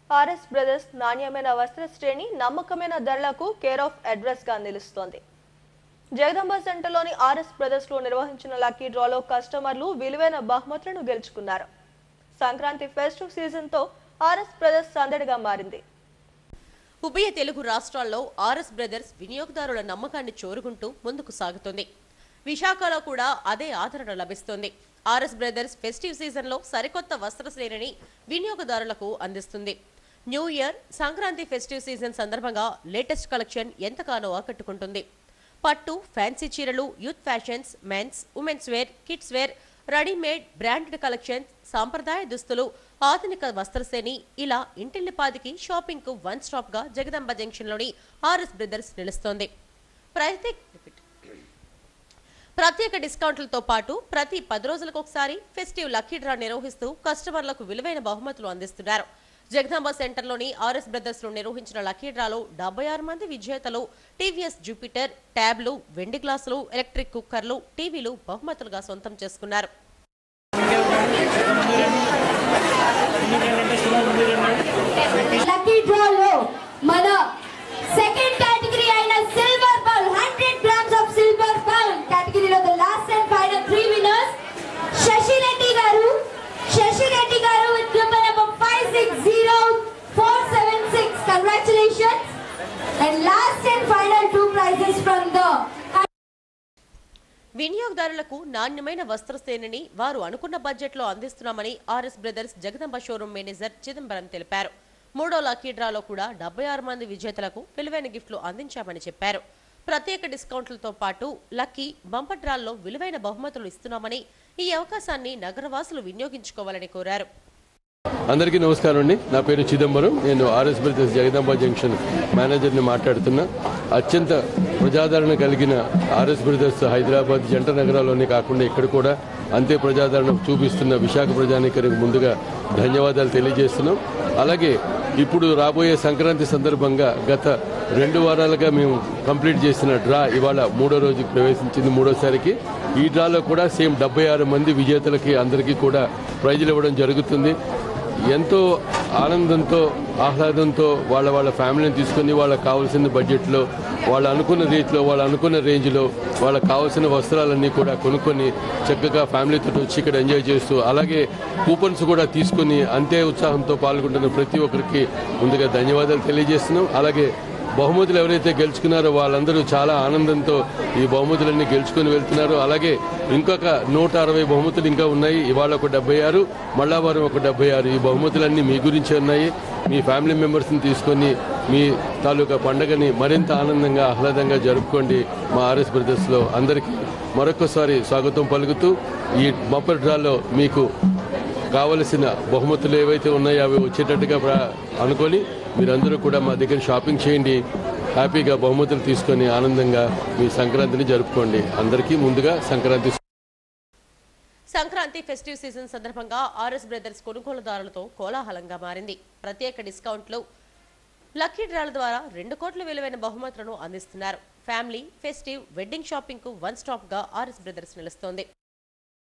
RS brothers నాణ్యమైన వస్త్ర శ్రేణి నమ్మకమైన ధరలకు కేర్ ఆఫ్ అడ్రస్ గా నిలుస్తోంది. జగదంబ సెంటర్లోని ఆర్ఎస్ బ్రదర్స్ లో నిర్వహించిన లక్కీ డ్రాలో కస్టమర్లు విలువైన బహుమతులను గెలుచుకున్నారు. సంక్రాంతి ఫెస్టివ్ సీజన్ తో ఆర్ఎస్ బ్రదర్స్ సందడిగా మారింది. ఉభయ తెలుగు రాష్ట్రాల్లో ఆర్ఎస్ బ్రదర్స్ వినియోగదారుల నమ్మకాన్ని చూరుకుంటూ ముందుకు సాగుతుంది. విశాఖలో కూడా అదే ఆదరణ లభిస్తుంది. ఆర్ఎస్ బ్రదర్స్ ఫెస్టివ్ సీజన్ లో సరికొత్త వస్త్ర శ్రేణిని వినియోగదారులకు అందిస్తుంది. New year, Sankranti festive season సందర్భంగా లేటెస్ట్ కలెక్షన్ ఎంతగానో ఆకట్టుకుంటుంది. పట్టు, ఫ్యాన్సీ చీరలు, youth fashions, men's, women's wear, kids wear, readymade, branded collections, సాంప్రదాయ దుస్తులు, ఆధునిక వస్త్రశ్రేణి ఇలా ఇంటిల్లిపాదికి షాపింగ్ కు వన్ స్టాప్ గా జగదంబ జంక్షన్ లోని ఆర్ఎస్ బ్రదర్స్ నిలుస్తోంది. ప్రత్యేక డిస్కౌంట్లతో పాటు ప్రతి 10 రోజులకు ఒకసారి ఫెస్టివ్ లక్కీ డ్రా నిర్వహిస్తూ కస్టమర్లకు విలువైన బహుమతులు అందిస్తున్నారు. జగదంబ సెంటర్లోని ఆర్ఎస్ బ్రదర్స్ లో నిర్వహించిన లక్కీ డ్రాలో 76 మంది విజేతలు టీవీఎస్ జూపిటర్, ట్యాబ్లు, వెండి గ్లాసులు, ఎలక్ట్రిక్ కుక్కర్లు, టీవీలు బహుమతులుగా సొంతం చేసుకున్నారు. లక్కీ డ్రాలో మన సెకండ్ కేటగిరీ అయిన సిల్వర్ బౌల్ 100 grams ఆఫ్ సిల్వర్ బౌల్ కేటగిరీలో the last and final 3 winners Sashi Reddy గారు with number 560476. Congratulations and last and final 2 prizes from the వినియోగదారులకు నాణ్యమైన వస్త్ర శ్రేణిని వారు అనుకున్న బడ్జెట్లో అందిస్తున్నామని RS brothers Jagadamba showroom manager Chidambaram తెలిపారు. మూడో లక్కీ డ్రాలో కూడా 76 మంది విజేతలకు విలువైన గిఫ్ట్లు అందించామని చెప్పారు. ప్రత్యేక డిస్కౌంట్లతో పాటు లక్కీ, బంపర్ డ్రాల్లో విలువైన బహుమతులు ఇస్తున్నామని, ఈ అవకాశాన్ని నగరవాసులు వినియోగించుకోవాలని కోరారు. అందరికీ నమస్కారం అండి. నా పేరు చిదంబరం. నేను ఆర్ఎస్ బ్రదర్స్ జగదంబ జంక్షన్ మేనేజర్ని మాట్లాడుతున్నా. అత్యంత ప్రజాదరణ కలిగిన ఆర్ఎస్ బ్రదర్స్ హైదరాబాద్ జంట నగరాల్లోనే కాకుండా ఇక్కడ కూడా అంతే ప్రజాదరణ చూపిస్తున్న విశాఖ ప్రజానీకానికి ముందుగా ధన్యవాదాలు తెలియజేస్తున్నాం. అలాగే ఇప్పుడు రాబోయే సంక్రాంతి సందర్భంగా గత 2 వారాలుగా మేము కంప్లీట్ చేసిన డ్రా ఇవాళ 3వ రోజుకి ప్రవేశించింది. 3వసారికి ఈ డ్రాలో కూడా సేమ్ 76 మంది విజేతలకి అందరికీ కూడా ప్రైజులు ఇవ్వడం జరుగుతుంది. ఎంతో ఆనందంతో, ఆహ్లాదంతో వాళ్ళ ఫ్యామిలీని తీసుకొని వాళ్ళకి కావాల్సిన బడ్జెట్లో, వాళ్ళు అనుకున్న రీతిలో, వాళ్ళు అనుకున్న రేంజ్లో వాళ్ళకి కావాల్సిన వస్త్రాలన్నీ కూడా కొనుక్కొని చక్కగా ఫ్యామిలీతో వచ్చి ఇక్కడ ఎంజాయ్ చేస్తూ, అలాగే కూపన్స్ కూడా తీసుకొని అంతే ఉత్సాహంతో పాల్గొంటున్న ప్రతి ఒక్కరికి ముందుగా ధన్యవాదాలు తెలియజేస్తున్నాం. అలాగే బహుమతులు ఎవరైతే గెలుచుకున్నారో వాళ్ళందరూ చాలా ఆనందంతో ఈ బహుమతులన్నీ గెలుచుకొని వెళ్తున్నారు. అలాగే ఇంకొక 160 బహుమతులు ఇంకా ఉన్నాయి. ఇవాళ ఒక 76, మళ్ళా వారం ఒక 76. ఈ బహుమతులన్నీ మీ గురించే ఉన్నాయి. మీ ఫ్యామిలీ మెంబర్స్ని తీసుకొని మీ తాలూకా పండుగని మరింత ఆనందంగా, ఆహ్లాదంగా జరుపుకోండి. మా ఆర్ఎస్ బ్రదర్స్లో అందరికీ మరొకసారి స్వాగతం పలుకుతూ, ఈ బంపర్ డ్రాలో మీకు కావలసిన బహుమతులు ఏవైతే ఉన్నాయో అవి వచ్చేటట్టుగా అనుకొని మీరందరూ కూడా మా దగ్గర షాపింగ్ చేయండి. హ్యాపీగా బహుమతులు తీసుకొని ఆనందంగా మీ సంక్రాంతిని జరుపుకోండి. అందరికీ ముందుగా సంక్రాంతి ఫెస్టివ్ సీజన్ సందర్భంగా ఆర్ఎస్ బ్రదర్స్ కొనుగోలుదారులతో కోలాహలంగా మారింది. ప్రత్యేక డిస్కౌంట్లు, లక్కీ డ్రాల ద్వారా 2 కోట్ల విలువైన బహుమతులను అందిస్తున్నారు. ఫ్యామిలీ, ఫెస్టివ్, వెడ్డింగ్ షాపింగ్ కు వన్ స్టాప్ గా ఆర్ఎస్ బ్రదర్స్ నిలుస్తోంది.